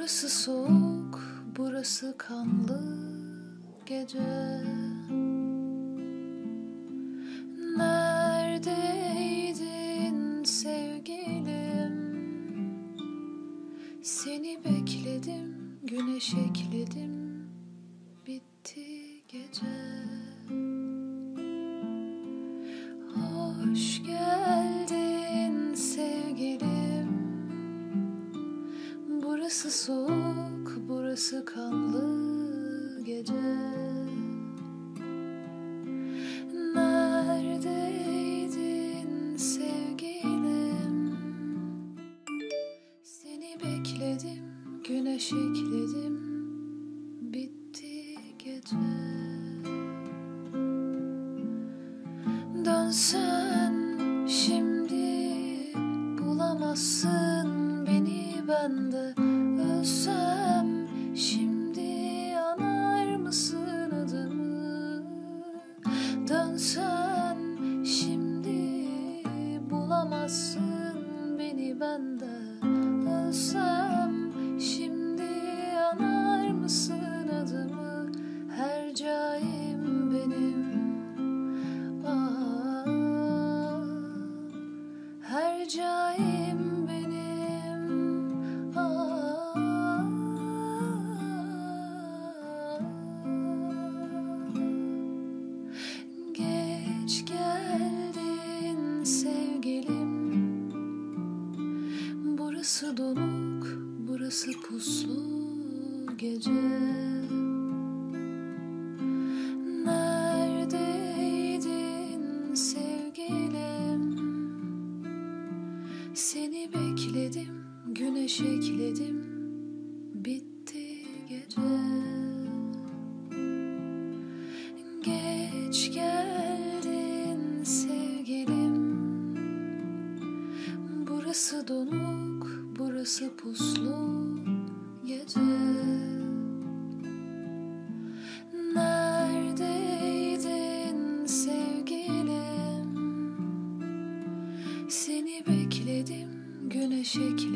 Burası soğuk, burası kanlı gece. Neredeydin sevgilim? Seni bekledim, güneş ekledim, bitti gece. Hoş geldin sevgilim. Burası soğuk, burası kanlı gece. Neredeydin sevgilim? Seni bekledim, güneş ekledim, bitti gece. Dönsen şimdi bulamazsın beni bende. Ölsem şimdi anar mısın adımı? Dönsen şimdi bulamazsın beni bende. Ölsem şimdi anar mısın adımı? Hercai'm benim. Hercai'm benim. Geç geldin sevgilim. Burası donuk, burası puslu gece. Neredeydin sevgilim? Seni bekledim, güneş ekledim, bitti gece. Geç geldin sevgilim. Burası donuk, burası puslu gece. Neredeydin sevgilim? Seni bekledim, güneş ekledim.